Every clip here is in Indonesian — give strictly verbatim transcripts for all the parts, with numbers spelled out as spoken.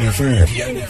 F M.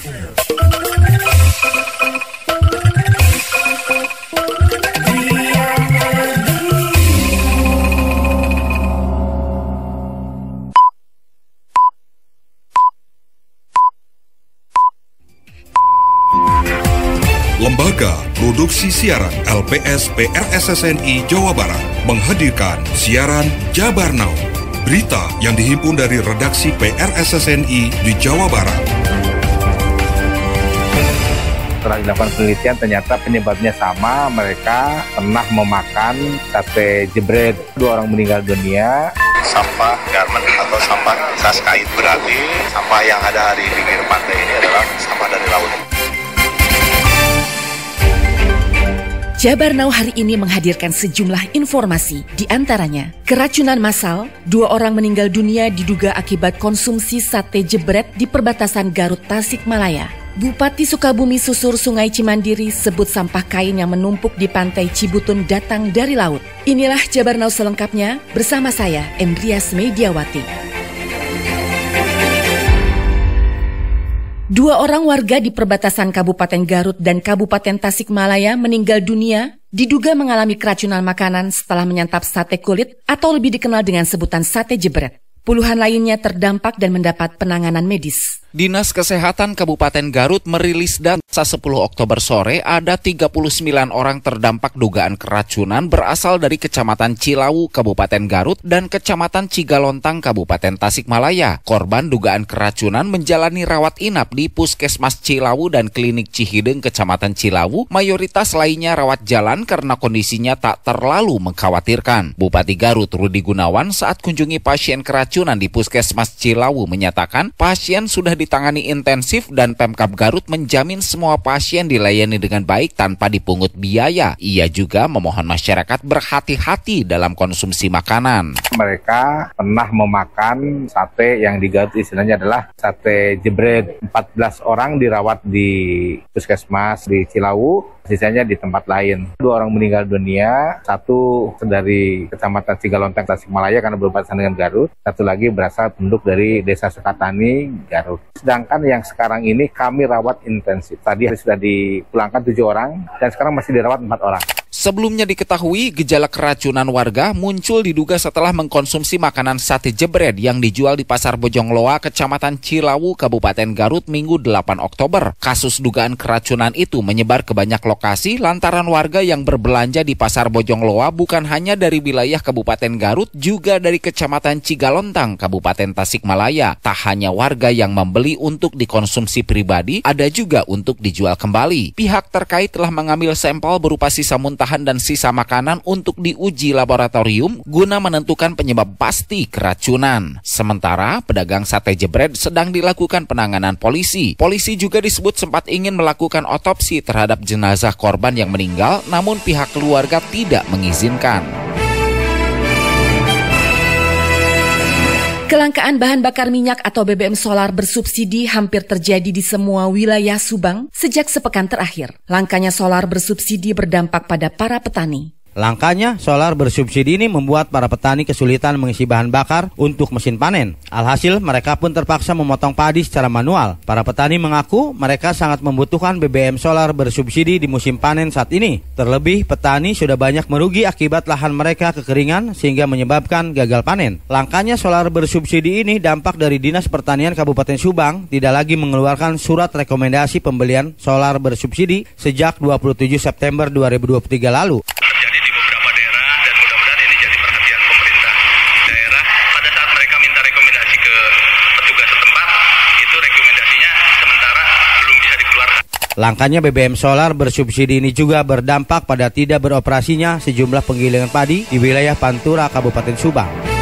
Lembaga Produksi Siaran L P S P R S S N I Jawa Barat menghadirkan siaran Jabar Now, berita yang dihimpun dari redaksi P R S S N I di Jawa Barat. Setelah dilakukan penelitian, ternyata penyebabnya sama, mereka pernah memakan sate jebret. Dua orang meninggal dunia. Sampah garmen atau sampah sisa kain, berarti sampah yang ada di pinggir pantai ini adalah sampah dari laut. Jabar Now hari ini menghadirkan sejumlah informasi, di antaranya keracunan massal, dua orang meninggal dunia diduga akibat konsumsi sate jebret di perbatasan Garut Tasikmalaya. Bupati Sukabumi susur Sungai Cimandiri sebut sampah kain yang menumpuk di pantai Cibutun datang dari laut. Inilah Jabar Now selengkapnya bersama saya, Endrias Mediawati. Dua orang warga di perbatasan Kabupaten Garut dan Kabupaten Tasikmalaya meninggal dunia diduga mengalami keracunan makanan setelah menyantap sate kulit atau lebih dikenal dengan sebutan sate jebret. Puluhan lainnya terdampak dan mendapat penanganan medis. Dinas Kesehatan Kabupaten Garut merilis data sepuluh Oktober sore ada tiga puluh sembilan orang terdampak dugaan keracunan berasal dari Kecamatan Cilawu, Kabupaten Garut dan Kecamatan Cigalontang, Kabupaten Tasikmalaya. Korban dugaan keracunan menjalani rawat inap di Puskesmas Cilawu dan Klinik Cihideng, Kecamatan Cilawu. Mayoritas lainnya rawat jalan karena kondisinya tak terlalu mengkhawatirkan. Bupati Garut Rudi Gunawan saat kunjungi pasien keracunan di Puskesmas Cilawu menyatakan pasien sudah ditangani intensif dan Pemkab Garut menjamin semua pasien dilayani dengan baik tanpa dipungut biaya. Ia juga memohon masyarakat berhati-hati dalam konsumsi makanan. Mereka pernah memakan sate yang di Garut istilahnya adalah sate jebret. empat belas orang dirawat di Puskesmas di Cilawu, sisanya di tempat lain. Dua orang meninggal dunia, satu dari Kecamatan Cigalontang Tasikmalaya karena berbatasan dengan Garut, satu lagi berasal penduduk dari Desa Sukatani, Garut. Sedangkan yang sekarang ini kami rawat intensif. Tadi sudah dipulangkan tujuh orang dan sekarang masih dirawat empat orang. Sebelumnya diketahui gejala keracunan warga muncul diduga setelah mengkonsumsi makanan sate jebret yang dijual di Pasar Bojongloa, Kecamatan Cilawu, Kabupaten Garut Minggu delapan Oktober. Kasus dugaan keracunan itu menyebar ke banyak lokasi lantaran warga yang berbelanja di Pasar Bojongloa bukan hanya dari wilayah Kabupaten Garut, juga dari Kecamatan Cigalontang, Kabupaten Tasikmalaya. Tak hanya warga yang membeli untuk dikonsumsi pribadi, ada juga untuk dijual kembali. Pihak terkait telah mengambil sampel berupa sisa muntahan dan sisa makanan untuk diuji laboratorium guna menentukan penyebab pasti keracunan. Sementara pedagang sate jebret sedang dilakukan penanganan polisi. Polisi juga disebut sempat ingin melakukan otopsi terhadap jenazah korban yang meninggal, namun pihak keluarga tidak mengizinkan. Kelangkaan bahan bakar minyak atau B B M solar bersubsidi hampir terjadi di semua wilayah Subang sejak sepekan terakhir. Langkanya solar bersubsidi berdampak pada para petani. Langkanya solar bersubsidi ini membuat para petani kesulitan mengisi bahan bakar untuk mesin panen. Alhasil mereka pun terpaksa memotong padi secara manual. Para petani mengaku mereka sangat membutuhkan B B M solar bersubsidi di musim panen saat ini. Terlebih petani sudah banyak merugi akibat lahan mereka kekeringan sehingga menyebabkan gagal panen. Langkanya solar bersubsidi ini dampak dari Dinas Pertanian Kabupaten Subang tidak lagi mengeluarkan surat rekomendasi pembelian solar bersubsidi sejak dua puluh tujuh September dua ribu dua puluh tiga lalu. Langkanya B B M solar bersubsidi ini juga berdampak pada tidak beroperasinya sejumlah penggilingan padi di wilayah Pantura, Kabupaten Subang.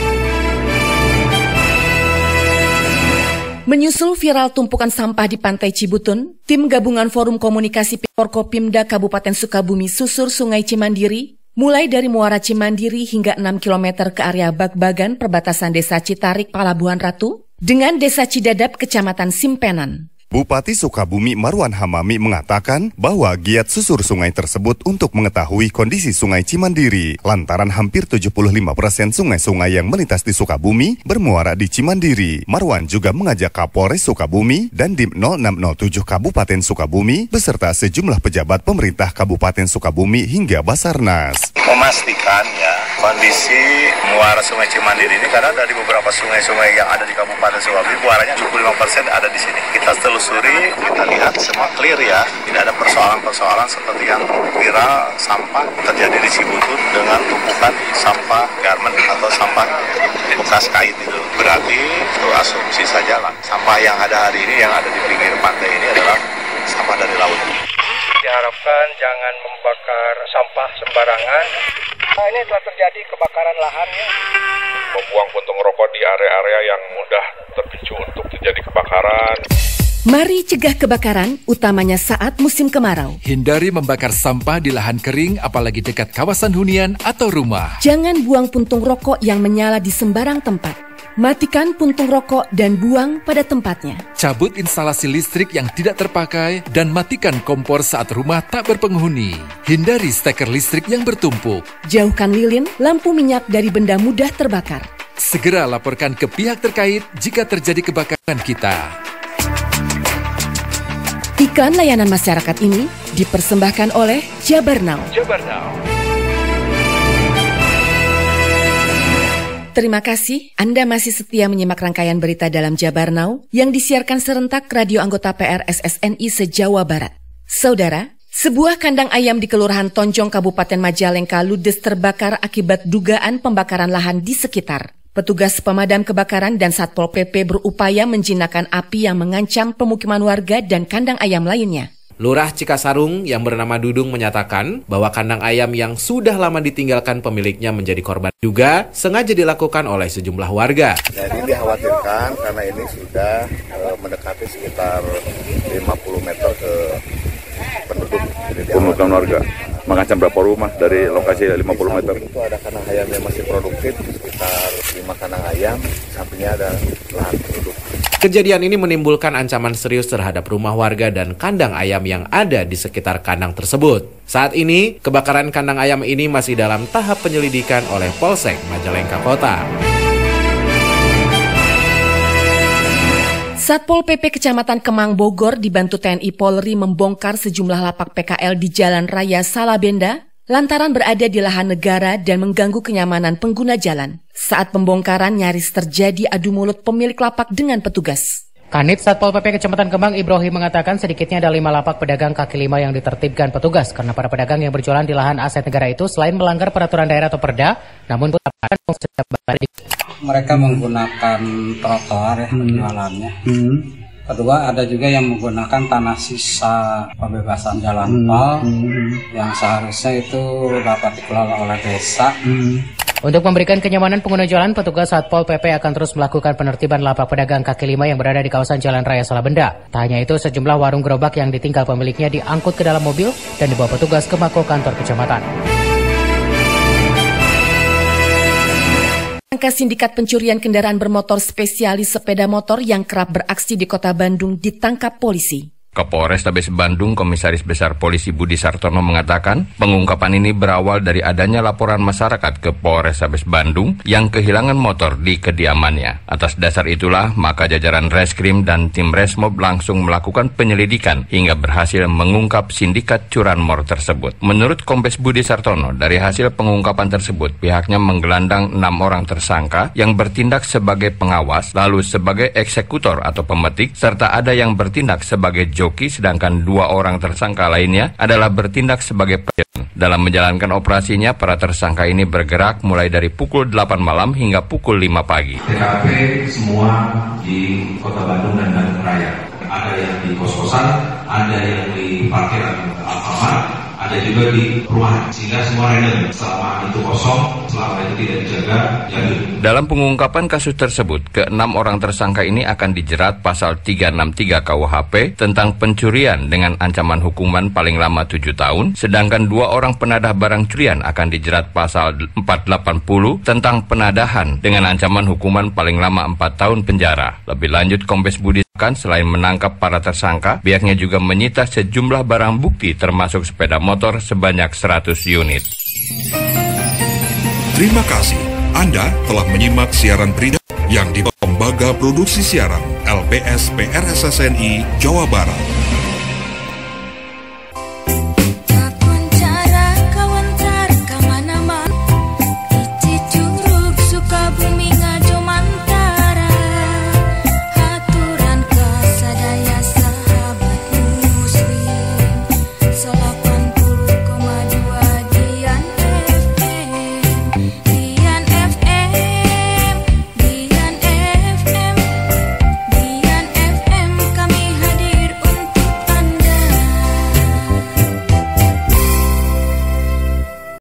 Menyusul viral tumpukan sampah di Pantai Cibutun, tim gabungan Forum Komunikasi Forkopimda Kabupaten Sukabumi susur Sungai Cimandiri, mulai dari Muara Cimandiri hingga enam kilometer ke area Bagbagan perbatasan Desa Citarik, Palabuhan Ratu, dengan Desa Cidadap, Kecamatan Simpenan. Bupati Sukabumi Marwan Hamami mengatakan bahwa giat susur sungai tersebut untuk mengetahui kondisi Sungai Cimandiri lantaran hampir tujuh puluh lima persen sungai-sungai yang melintas di Sukabumi bermuara di Cimandiri. Marwan juga mengajak Kapolres Sukabumi dan Dim nol enam nol tujuh Kabupaten Sukabumi beserta sejumlah pejabat pemerintah Kabupaten Sukabumi hingga Basarnas. Memastikan ya kondisi muara Sungai Cimandiri ini karena dari beberapa sungai-sungai yang ada di Kabupaten Sukabumi muaranya tujuh puluh lima persen ada di sini. Kita telusuri, kita lihat semua clear ya. Tidak ada persoalan-persoalan seperti yang viral sampah terjadi di Cibutut dengan tumpukan sampah garment atau sampah bekas kain itu. Berarti itu asumsi saja lah. Sampah yang ada hari ini yang ada di pinggir pantai ini adalah sampah dari laut. Diharapkan jangan membakar sampah sembarangan. Nah, ini telah terjadi kebakaran lahan ya. Membuang puntung rokok di area-area yang mudah terpicu untuk terjadi kebakaran. Mari cegah kebakaran, utamanya saat musim kemarau. Hindari membakar sampah di lahan kering, apalagi dekat kawasan hunian atau rumah. Jangan buang puntung rokok yang menyala di sembarang tempat. Matikan puntung rokok dan buang pada tempatnya. Cabut instalasi listrik yang tidak terpakai dan matikan kompor saat rumah tak berpenghuni. Hindari steker listrik yang bertumpuk. Jauhkan lilin, lampu minyak dari benda mudah terbakar. Segera laporkan ke pihak terkait jika terjadi kebakaran kita. Iklan layanan masyarakat ini dipersembahkan oleh Jabar Now. Jabar Now. Terima kasih Anda masih setia menyimak rangkaian berita dalam Jabar Now yang disiarkan serentak radio anggota P R S S N I se-Jawa Barat. Saudara, sebuah kandang ayam di Kelurahan Tonjong, Kabupaten Majalengka ludes terbakar akibat dugaan pembakaran lahan di sekitar. Petugas pemadam kebakaran dan Satpol P P berupaya menjinakkan api yang mengancam pemukiman warga dan kandang ayam lainnya. Lurah Cikasarung yang bernama Dudung menyatakan bahwa kandang ayam yang sudah lama ditinggalkan pemiliknya menjadi korban juga sengaja dilakukan oleh sejumlah warga. Jadi dikhawatirkan karena ini sudah e, mendekati sekitar lima puluh meter ke penduduk. Pemukiman warga. Mengancam berapa rumah dari lokasi lima puluh meter? Itu ada kandang ayam yang masih produktif, sekitar lima kandang ayam, sampingnya ada lahan penduduk. Kejadian ini menimbulkan ancaman serius terhadap rumah warga dan kandang ayam yang ada di sekitar kandang tersebut. Saat ini, kebakaran kandang ayam ini masih dalam tahap penyelidikan oleh Polsek Majalengka Kota. Satpol P P Kecamatan Kemang Bogor dibantu T N I Polri membongkar sejumlah lapak P K L di Jalan Raya Salabenda lantaran berada di lahan negara dan mengganggu kenyamanan pengguna jalan. Saat pembongkaran nyaris terjadi adu mulut pemilik lapak dengan petugas. Kanit Satpol P P Kecamatan Kemang Ibrahim mengatakan sedikitnya ada lima lapak pedagang kaki lima yang ditertibkan petugas karena para pedagang yang berjualan di lahan aset negara itu selain melanggar peraturan daerah atau perda, namun mereka menggunakan trotoar ya penjualannya. Hmm. Kedua, ada juga yang menggunakan tanah sisa pembebasan jalan tol hmm. yang seharusnya itu dapat dikelola oleh desa. Hmm. Untuk memberikan kenyamanan pengguna jalan, petugas Satpol P P akan terus melakukan penertiban lapak pedagang kaki lima yang berada di kawasan Jalan Raya Salabenda. Tak hanya itu, sejumlah warung gerobak yang ditinggal pemiliknya diangkut ke dalam mobil dan dibawa petugas ke Mako kantor kecamatan. Angka sindikat pencurian kendaraan bermotor spesialis sepeda motor yang kerap beraksi di kota Bandung ditangkap polisi. Kapolrestabes Bandung, Komisaris Besar Polisi Budi Sartono mengatakan pengungkapan ini berawal dari adanya laporan masyarakat ke Polrestabes Bandung yang kehilangan motor di kediamannya. Atas dasar itulah, maka jajaran Reskrim dan tim Resmob langsung melakukan penyelidikan hingga berhasil mengungkap sindikat curanmor tersebut. Menurut Kombes Budi Sartono, dari hasil pengungkapan tersebut, pihaknya menggelandang enam orang tersangka yang bertindak sebagai pengawas, lalu sebagai eksekutor atau pemetik, serta ada yang bertindak sebagai joki, sedangkan dua orang tersangka lainnya adalah bertindak sebagai pejalan. Dalam menjalankan operasinya, para tersangka ini bergerak mulai dari pukul delapan malam hingga pukul lima pagi. T K P semua di Kota Bandung dan Bandung Raya. Ada yang di kos-kosan, ada yang di parkiran Alfamart, ada juga di perumahan, sehingga semua random. Selama itu kosong, selama itu tidak dijaga, jadi. Dalam pengungkapan kasus tersebut, keenam orang tersangka ini akan dijerat pasal tiga enam tiga K U H P tentang pencurian dengan ancaman hukuman paling lama tujuh tahun, sedangkan dua orang penadah barang curian akan dijerat pasal empat delapan nol tentang penadahan dengan ancaman hukuman paling lama empat tahun penjara. Lebih lanjut, Kombes Budi menambahkan selain menangkap para tersangka, pihaknya juga menyita sejumlah barang bukti termasuk sepeda motor sebanyak seratus unit. Terima kasih. Anda telah menyimak siaran berita yang dibawa Lembaga Produksi Siaran L P S P R S S N I Jawa Barat.